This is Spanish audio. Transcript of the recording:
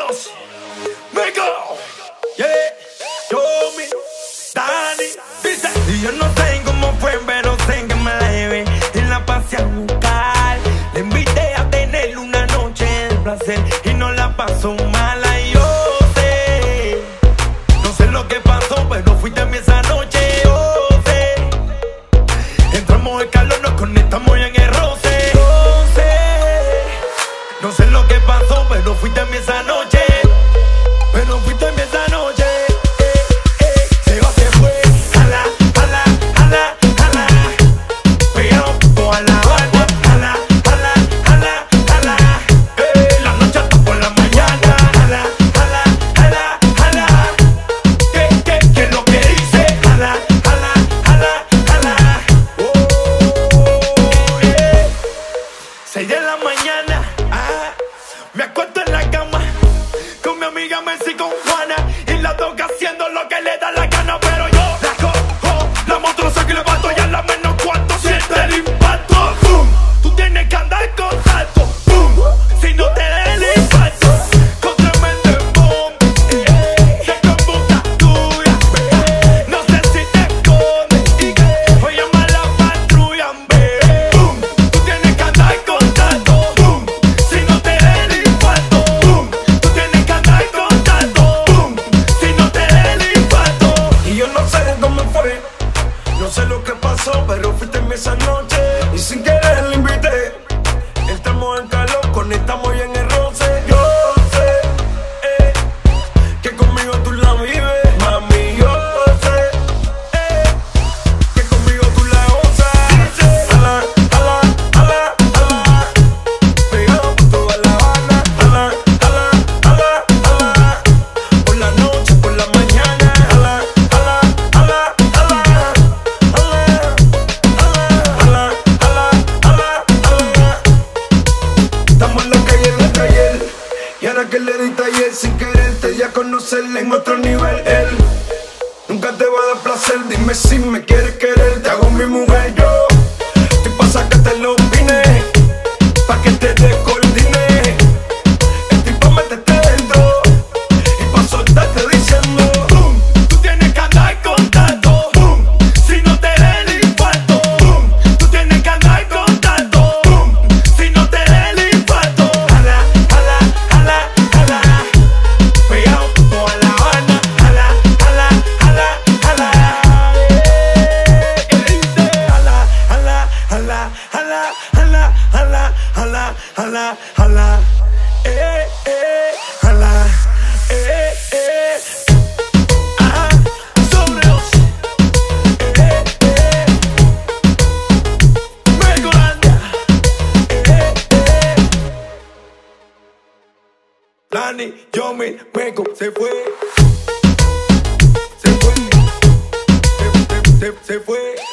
Sobreos, Mego, yeah, Yomi, Dani, dice. Y yo no sé cómo fue, pero sé que me la llevé y la pasé a buscar. Le invité a tener una noche de placer y no la pasó mala. Y yo sé, no sé lo que pasó, pero fuiste a mí esa noche. Yo sé, entramos en calor, nos conectamos en el roce. Yo sé, no sé lo que pasó, pero fuiste a mí esa noche. Pero fuiste a mí esa noche. Se va, se fue. Jala, jala, jala, jala. Pegado toda La Habana. Jala, jala, jala, jala. La noche hasta por la mañana. Jala, jala, jala, jala. ¿Qué es lo que dice? Jala, jala, jala, jala. 6 de la mañana. Me acuesto en la cama con mi amiga Messi, con Juana, y la toca haciendo lo que le da la gana. Pero yo la cojo, la monstruo, sé que levanto y a la menos cuanto siente el impacto. Boom, tú tienes que andar con salto. Boom, si no te da el impacto, con tremendo boom, se conmuta tuya. No sé si te escondes o llama a la patrulla. Boom, tú tienes que andar con salto. Boom, si no te da el impacto. Boom, tú tienes que andar con salto. Boom, si no te da el impacto. Y yo no sé cómo fue, no sé lo que pasó, pero fuiste en esa noche y sin querer le invité. Entramos en calor, conectamos y en el roce. Yo sé que conmigo tú la vives, mami. Yo sé que conmigo tú la gozas. Jala, jala, jala, jala. Pegado por toda La Habana. Jala, jala, jala, jala. Por la noche, por la mañana. Jala, jala, jala, jala. Jala, jala, jala, jala. Estamos en la calle, y ahora que le di taller sin querer, te di a conocerle en otro nivel. Él nunca te va a dar placer, dime si me quieres querer, te hago mi mujer. Yo estoy pa' sacarte los pines, pa' que te descoordine. Estoy pa' meterte dentro y pa' soltarte diciendo Boom, tú tienes que andar con salto. Boom, si no te da el impacto. Boom, tú tienes que andar con salto. Boom, si no te da el impacto. Jala, jala, jala, jala. Pegado por toda La Habana. Jala, jala, jala, jala. ¿Qué dice? Jala, jala, jala, jala, jala, jala, jala, jala, jala. Jala, Sobreos, Megolandia, Dani, Yomi, Mego, se fue, se fue, se fue.